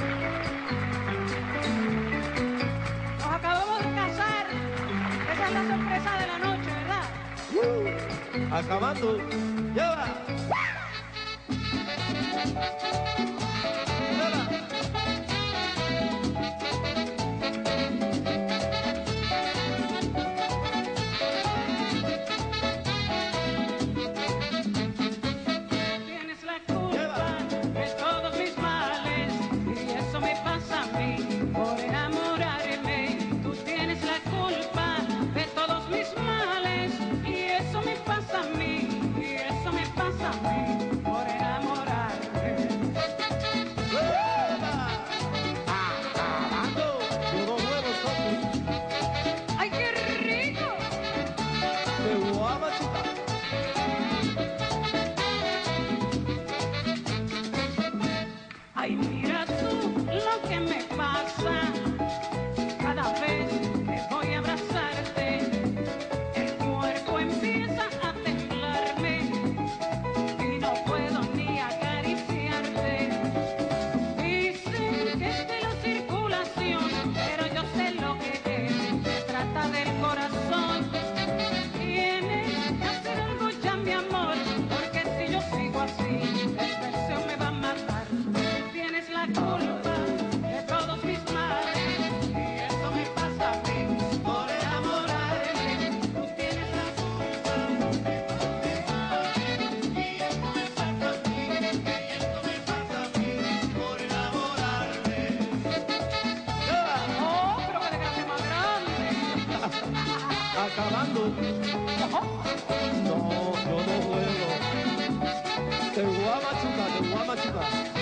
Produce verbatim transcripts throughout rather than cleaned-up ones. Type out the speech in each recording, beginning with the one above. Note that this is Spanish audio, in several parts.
Nos acabamos de casar. Esa es la sorpresa de la noche, ¿verdad? Uh, acabando. ¡Lleva! Ay, mira tú lo que me pasa cada vez que voy a abrazarte. El cuerpo empieza a temblarme y no puedo ni acariciarte. Dicen que es de la circulación, pero yo sé lo que es. Se trata del corazón. Tienes que hacer algo ya, mi amor, porque si yo sigo así, la infección me va a matar. La culpa de todos mis males, y eso me pasa a mí por enamorarme. Tú tienes la culpa de todos mis males, y eso me pasa a mí, y eso me pasa a mí por enamorarme. ¡Oh, pero qué desgracia más grande! Acabando. No, yo no juego. Te voy a machucar, te voy a machucar.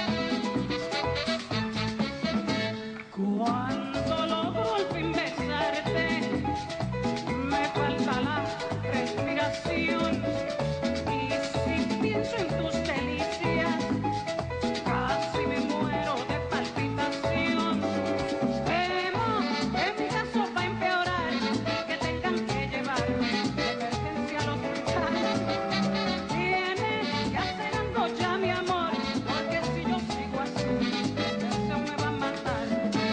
Cuando logro al fin besarte, me falta la respiración. Y si pienso en tus delicias, casi me muero de palpitación. Temo que mi caso va a empeorar y que tengan que llevarme de emergencia al hospital. Tienes que hacer algo ya, mi amor, porque si yo sigo así, la infección me va a matar.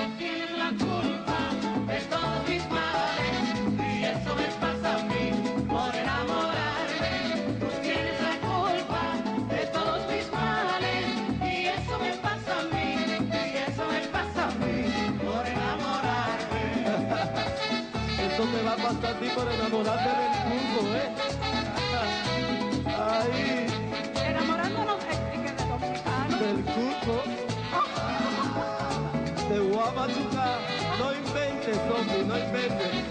Esto me va a pasar a ti por enamorarte del cuco, ¿eh? Ahí. Enamorándonos de, de, de dominicano. Del cuco. Te voy a machucar. No inventes, zombie, no inventes.